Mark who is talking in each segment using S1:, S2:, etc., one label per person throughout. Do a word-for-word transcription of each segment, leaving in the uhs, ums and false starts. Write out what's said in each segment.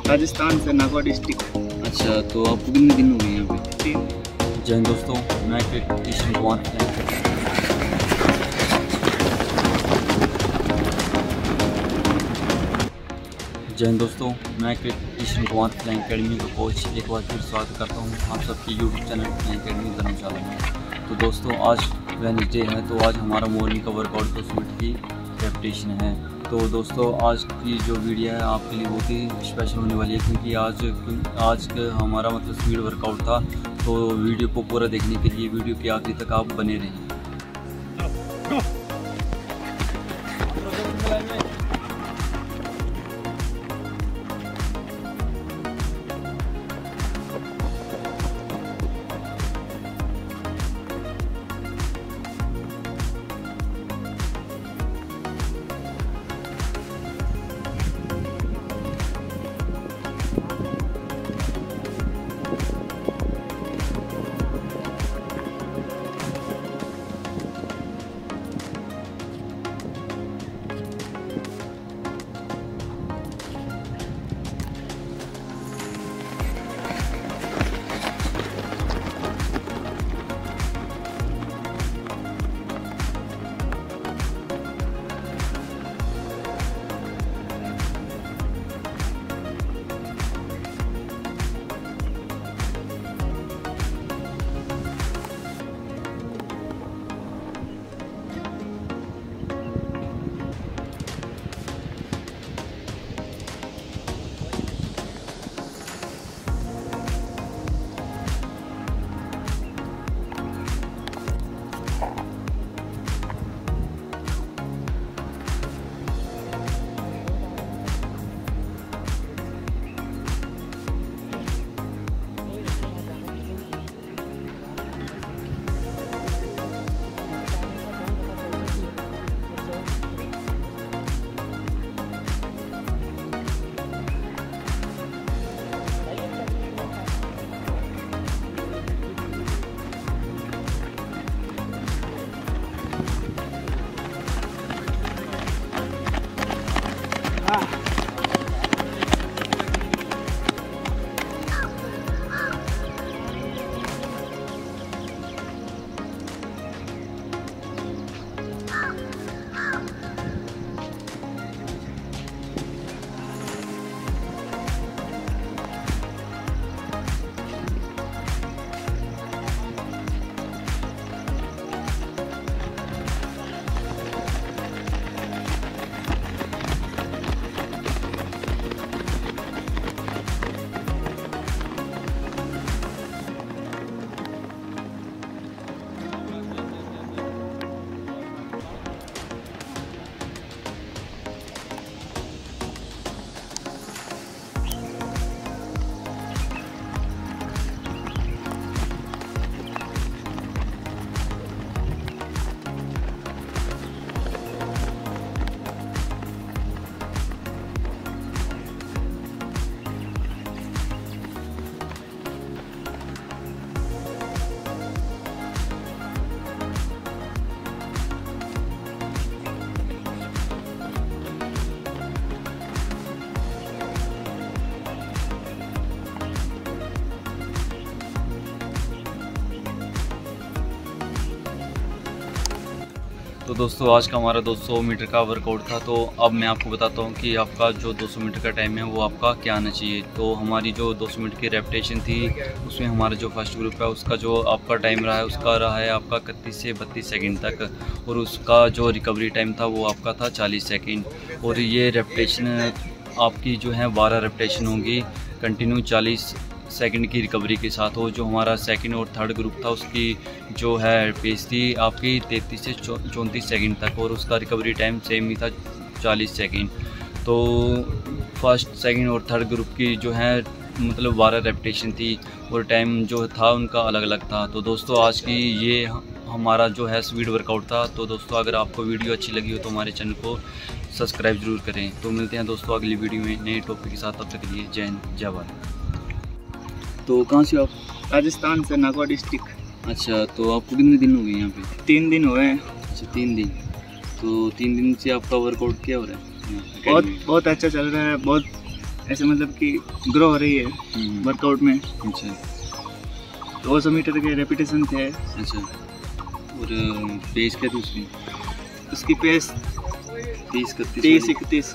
S1: राजस्थान से नागौर डिस्ट्रिक्ट।
S2: अच्छा, तो आपको कितने दिन हो गए यहाँ पे?
S1: तीन।
S2: जय हिंद दोस्तों, मैं कृष्ण कुमार जय हिंद दोस्तों मैं कृष्ण कुमार फ्लाइंग अकेडमी का कोच एक बार फिर स्वागत करता हूँ आप सबके YouTube channel flying academy Dharamshala में। तो दोस्तों आज वेडनेसडे है, तो आज हमारा मॉर्निंग का वर्कआउट दो सौ मिनट की रेपिटेशन है। तो दोस्तों आज की जो वीडियो है आपके लिए बहुत ही स्पेशल होने वाली है, क्योंकि आज आज हमारा मतलब स्पीड वर्कआउट था। तो वीडियो को पूरा देखने के लिए वीडियो के आखिरी तक आप बने रहें। तो दोस्तों आज का हमारा दो सौ मीटर का वर्कआउट था। तो अब मैं आपको बताता हूँ कि आपका जो दो सौ मीटर का टाइम है वो आपका क्या आना चाहिए। तो हमारी जो दो सौ मीटर की रेपिटेशन थी उसमें हमारा जो फर्स्ट ग्रुप है उसका जो आपका टाइम रहा है उसका रहा है आपका इकतीस से बत्तीस सेकंड तक, और उसका जो रिकवरी टाइम था वो आपका था चालीस सेकंड। और ये रेपिटेशन आपकी जो है बारह रेपिटेशन होंगी कंटिन्यू चालीस सेकंड की रिकवरी के साथ हो। जो हमारा सेकंड और थर्ड ग्रुप था उसकी जो है पेस थी आपकी तैंतीस से चौंतीस सेकंड तक, और उसका रिकवरी टाइम सेम ही था चालीस सेकंड। तो फर्स्ट सेकंड और थर्ड ग्रुप की जो है मतलब बारह रेपिटेशन थी और टाइम जो था उनका अलग अलग था। तो दोस्तों आज की ये हमारा जो है स्पीड वर्कआउट था। तो दोस्तों अगर आपको वीडियो अच्छी लगी हो तो हमारे चैनल को सब्सक्राइब जरूर करें। तो मिलते हैं दोस्तों अगली वीडियो में नए टॉपिक के साथ, तब तक के लिए जय हिंद जय भारत। तो कहाँ से आप?
S1: राजस्थान से नागौर डिस्ट्रिक्ट।
S2: अच्छा, तो आपको कितने दिन हो गए यहाँ पे?
S1: तीन दिन हुए हैं।
S2: अच्छा, तीन दिन। तो तीन दिन से आपका वर्कआउट क्या हो रहा है?
S1: बहुत बहुत अच्छा चल रहा है, बहुत ऐसे मतलब कि ग्रो हो रही है
S2: हम्म,
S1: वर्कआउट में।
S2: अच्छा
S1: दो सौ मीटर के रेपिटेशन थे।
S2: अच्छा। और पेस क्या थी उसकी?
S1: उसकी पेस
S2: तीस इकतीस
S1: तीस इकतीस।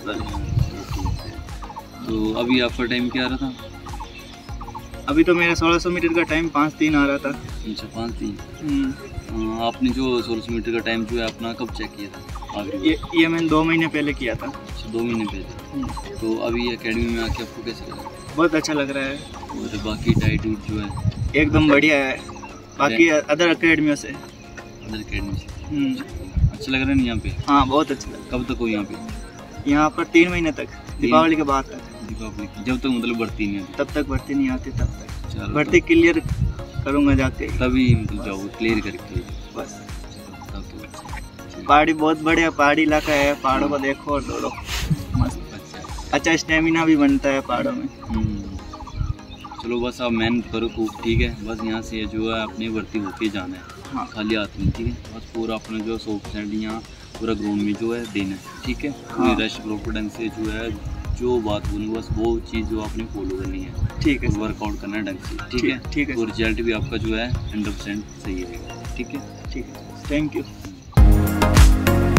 S2: तो अभी आपका टाइम क्या आ रहा था?
S1: अभी तो मेरा सोलह सौ मीटर का टाइम पाँच तीन आ रहा था।
S2: अच्छा पाँच तीन।
S1: हम्म,
S2: अ, आपने जो सोलह सौ मीटर का टाइम जो है अपना कब चेक किया था आखिरी
S1: ये ये मैंने दो महीने पहले किया था।
S2: अच्छा, दो महीने पहले।
S1: हम्म,
S2: तो अभी एकेडमी में आके आपको कैसा लगा?
S1: बहुत अच्छा लग रहा है।
S2: और बाकी डाइट उट जो है
S1: एकदम बढ़िया है बाकी अदर अकेडमियों से।
S2: अदर अकेडमी से
S1: हम्म,
S2: अच्छा लग रहा है नहीं यहाँ पे?
S1: हाँ बहुत अच्छा लगा।
S2: कब तक हो यहाँ पे?
S1: यहाँ पर तीन महीने तक, दीपावली के बाद तक।
S2: दीपावली की- जब तक मतलब बढ़ती नहीं आती?
S1: तब तक भर्ती नहीं आती, तब तक
S2: चलो
S1: भर्ती क्लियर करूँगा जाके
S2: तभी मतलब जाओगे क्लियर करके।
S1: बस।
S2: तब तो अच्छा।
S1: पहाड़ी बहुत बढ़िया पहाड़ी इलाका है, पहाड़ों को देखो और दौड़ो मस्त।
S2: अच्छा
S1: अच्छा स्टेमिना भी बनता है पहाड़ों में।
S2: हम्म। चलो बस आप मेहनत करो खूब, ठीक है। बस यहाँ से जो है अपनी भर्ती होके जाना है,
S1: हाँ
S2: खाली हाथ में, ठीक है। बस पूरा अपना जो सौ परसेंट यहाँ पूरा ग्राउंड में जो है देना है, ठीक है।
S1: हाँ।
S2: पूरी रेस्ट कॉन्फिडेंस से जो है जो बात बोलूँ बस वो चीज़ जो आपने फॉलो करनी है,
S1: ठीक है सर।
S2: वर्कआउट करना है ढंग से, ठीक
S1: ठीक-
S2: है।
S1: ठीक है
S2: तो रिजल्ट भी आपका जो है हंड्रेड परसेंट सही रहेगा, ठीक है।
S1: ठीक है, थैंक यू।